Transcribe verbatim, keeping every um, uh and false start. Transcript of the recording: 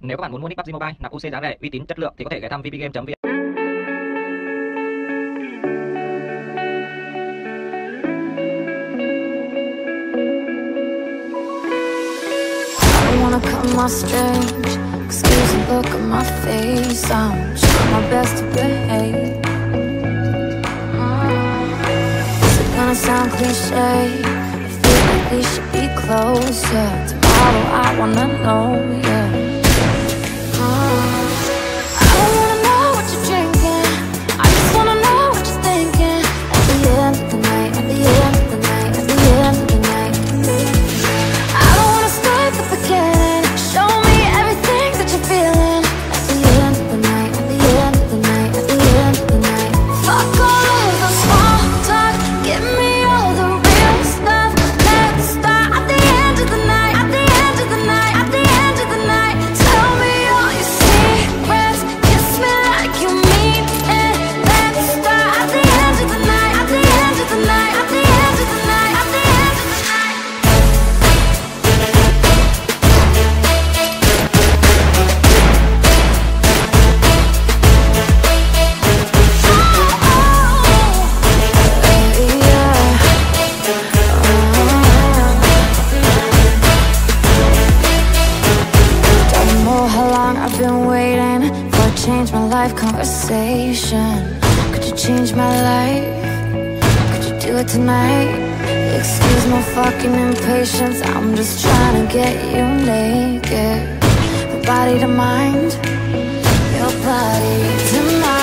Nếu các bạn muốn mua nick pắp gi Mobile, nạp u xê giá rẻ, uy tín, chất lượng thì có thể ghé thăm vpgame chấm vn. Wanna cut my strange. Excuse the look on my face. I'm trying my best to behave. mm. Is it gonna sound cliche? I feel like we should be closer. Tomorrow I wanna know, yeah. mm. I don't wanna know what you're drinking. I just wanna know what you're thinking. At the end of the night, at the end of the night, at the end of the night. I don't wanna start the beginning. Show me everything that you're feeling. At the end of the night, at the end of the night, at the end of the night. Fuck all of the small talk. Give me all the real stuff. Let's start at the end of the night. At the end of the night, at the end of the night. Tell me all your secrets. Kiss me like you mean it. Let's start at the end of the night. At the end of the night, at the end of the night, at the end of the night. Don't know how long I've been waiting for a change my life conversation. Could you change my life? Could you do it tonight? Excuse my fucking impatience. I'm just trying to get you naked. My body to mind, your body to mine.